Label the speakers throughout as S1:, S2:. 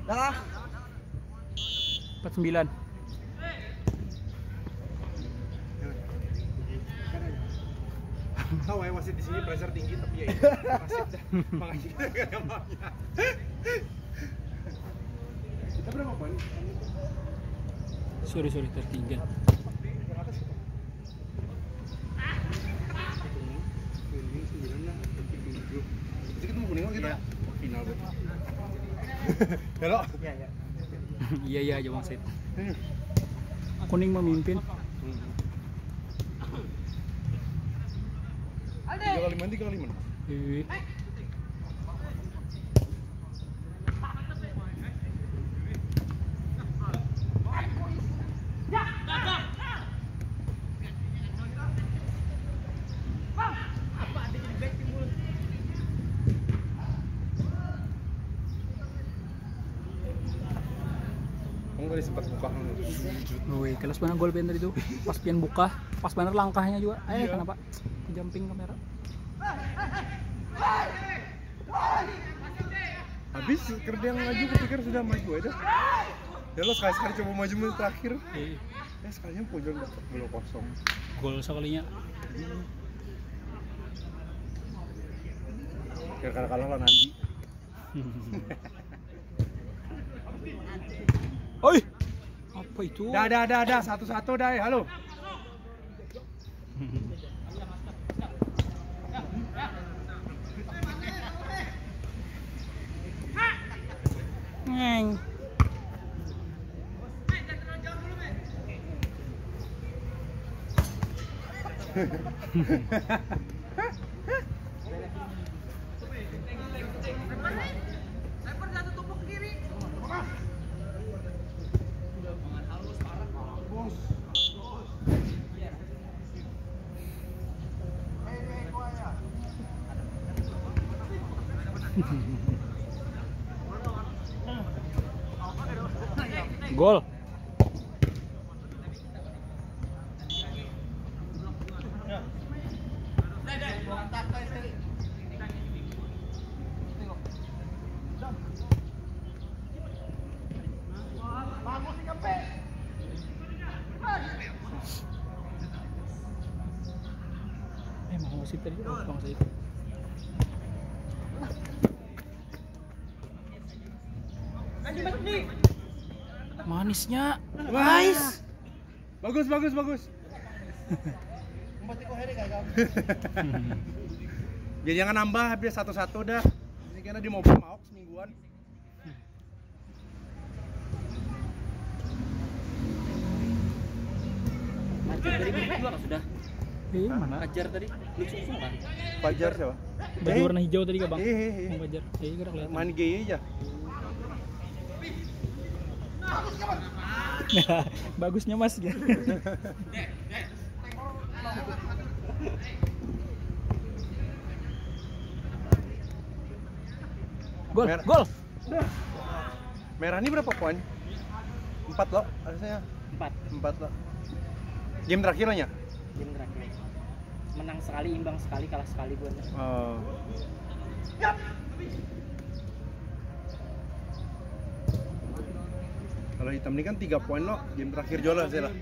S1: Dah.
S2: 49.
S3: Tahu ya wasit di sini pressure tinggi tapi ya itu wasit dah. Makanya kita gak ada maunya. Kita berapa poin?
S2: Sorry tertinggal.
S3: Jadi kita mau kuning kita final buat. Halo. Iya.
S2: Iya aja Bang Said. Kuning memimpin.
S3: 3 kali main.
S2: Ih.
S3: Kamu tadi sempat buka
S2: Woi, kelas mana gol pian tadi tuh? Pas pian buka, pas bener langkahnya juga. Kenapa? Jumping kamera.
S3: habis kerja yang maju kepikir sudah maju aja ya lo sekali-sekali coba maju menit terakhir sekalinya pojok dapat gol kosong
S2: Gol sekalinya.
S3: kira-kira kalah lah nanti.
S2: Oi, apa itu?
S3: Dah, satu-satu dah, halo.
S2: Ngeng. Gol. Mau wasit tadi Bang Said. Manisnya.
S3: Nice. Bagus. Jadi jangan nambah habis satu-satu dah. Ini karena di mobil mau semingguan.
S1: Lanjut dari minggu juga sudah.
S2: Mana?
S1: Ajar tadi, lu sungsung kan?
S3: Fajar siapa?
S2: Baju warna hijau tadi Bang.
S3: Iya.
S2: Bang Fajar. Kira kelihatan.
S3: Main gay aja.
S2: Bagusnya Mas. Gol.
S3: Merah ini berapa poin? 4 loh, harusnya 4 loh. Game terakhir lo nya?
S1: Game terakhir. Menang sekali, imbang sekali, kalah sekali gue.
S3: Oh. Kalau hitam ini kan 3 poin loh, game terakhir juara sih lah.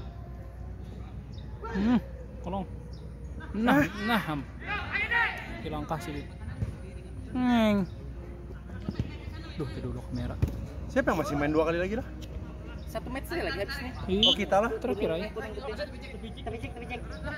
S2: Tolong. Nah. Langkah sih. Ngeng. Duh, dulu kamera.
S3: Siapa yang masih main 2 kali lagi lah?
S1: 1 match lagi habisnya.
S3: Oh, kita lah.
S2: Terakhir aja.
S1: Tapi cek.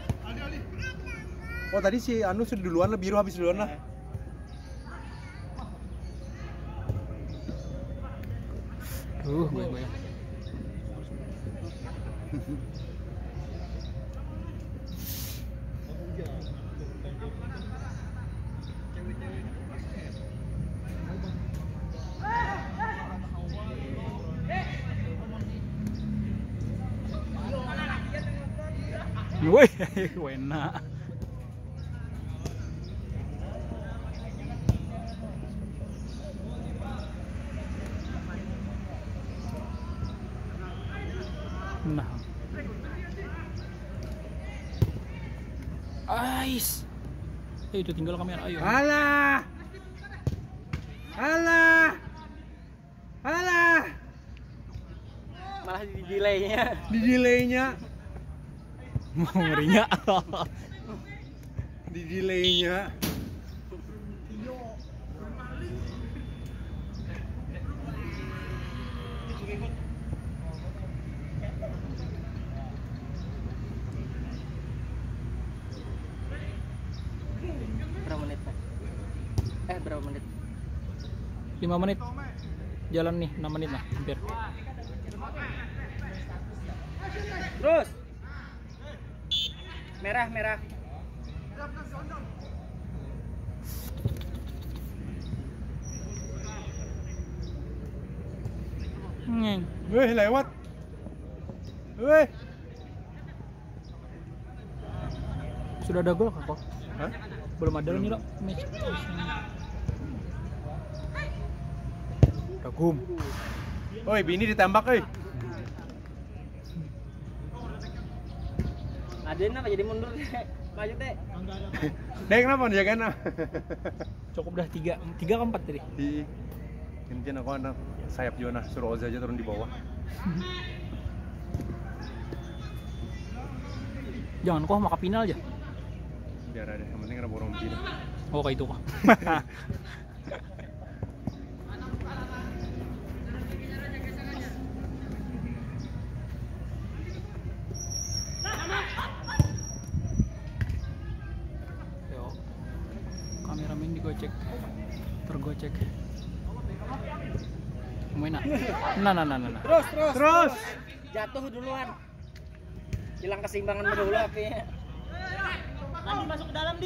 S3: Oh, tadi si Anu sudah duluan lah, biru habis duluan lah.
S2: Gue. Woi, enak. Nah. Ais. Itu tinggal kamera ayo.
S3: Alah. Alah.
S1: Malah di delaynya.
S3: Di delaynya.
S2: Mau ngerinya.
S3: Di delaynya.
S1: Berapa menit, Pak? Berapa menit?
S2: 5 menit. Jalan nih 6 menit lah hampir.
S1: Terus. Merah, merah.
S2: Ngeng.
S3: Weh, lewat. Weh.
S2: Sudah ada gol kok?
S3: Hah?
S2: Belum ada nih, Lo. Match. Ragum.
S3: Oi, bini ditembak, euy.
S1: Aden apa jadi mundur teh? Maju teh.
S3: Dek kenapa jagain?
S2: Cukup dah 3 ke 4 tadi.
S3: Di intinya aku anak sayap Jona, suruh Oza aja turun di bawah.
S2: Jangan kok maka final aja.
S3: Biar ada, yang penting ada borong bini.
S2: Oh kayak itu kok. Yo. Kameramen digocek. Tergocek. Main nah. Nah.
S3: Terus.
S1: Jatuh duluan. Hilang keseimbangan dulu apinya. Nanti masuk ke dalam, Di.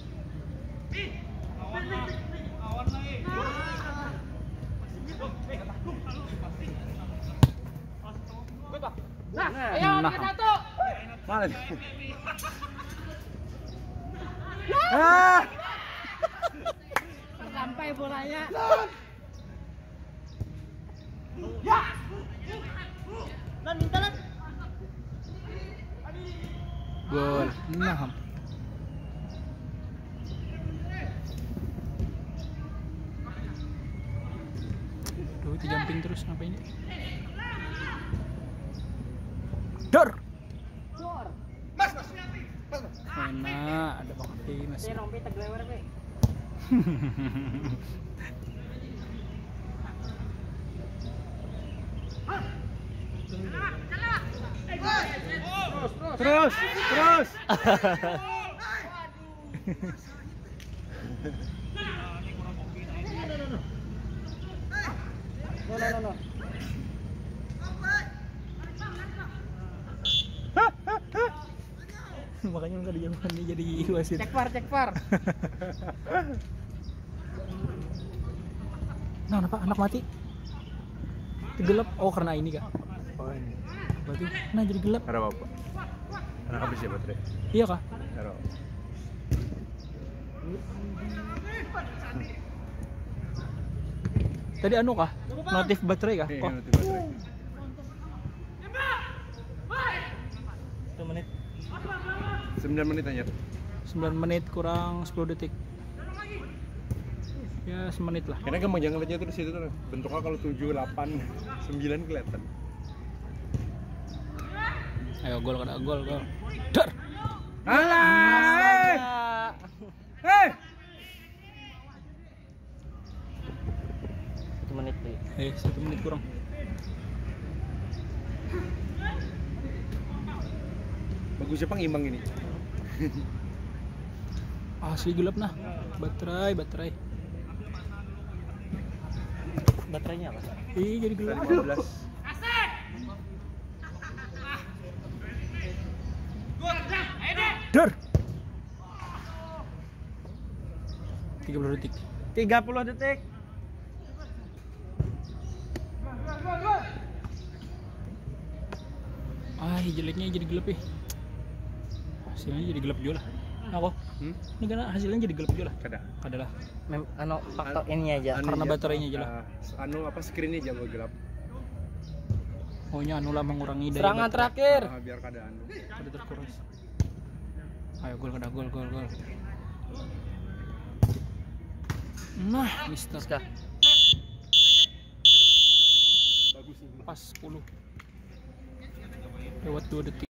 S2: Nah.
S3: Mana? Ah!
S1: Sampai bolanya.
S2: Gol. Nah. Duh, itu jumping terus ngapain ini? Dor. Enak, ada bakti mas.
S1: Saya rompi teglewer, Pe.
S3: Terus.
S1: No.
S2: Makanya enggak dijauhan nih jadi wasit.
S1: Cek var.
S2: Nah, kenapa anak mati? Gelap. Oh, karena ini kak.
S3: Oh, ini.
S2: Berarti nah jadi gelap.
S3: Ada apa? Anak habis ya baterai?
S2: Iya kak.
S3: Ada.
S2: Tadi anu kah? Notif baterai kah?
S3: Ini
S2: Kok?
S3: notif baterai.
S1: 1 menit.
S3: 9 menit aja.
S2: 9 menit kurang 10 detik. Ya, semenit lah.
S3: Karena gampang jangan lihatnya tuh di situ tuh. Bentuknya kalau 7, 8, 9 kelihatan.
S2: Ayo gol kada gol. Dar.
S3: Alah! Hei!
S1: 1 menit, Pe.
S2: 1 menit kurang.
S3: Bagus Jepang imbang ini.
S2: Asli gelap nah. Baterai.
S1: Baterainya apa?
S2: Jadi gelap.
S3: 15.
S2: Dar. 30 detik.
S1: 30 detik.
S2: Jeleknya jadi gelap ya. Hasilnya jadi gelap juga lah. Aku. Ini karena hasilnya jadi gelap juga lah. Kadalah.
S1: Faktor ini aja.
S2: Karena baterainya aja lah.
S3: Screennya aja gelap.
S2: Pokoknya anu lah mengurangi dari
S1: Serangan
S2: baterai.
S1: terakhir.
S3: Biar keadaan.
S2: Ada terkuras. Ayo gol. Nah, Mister. pas 10 lewat 2 detik.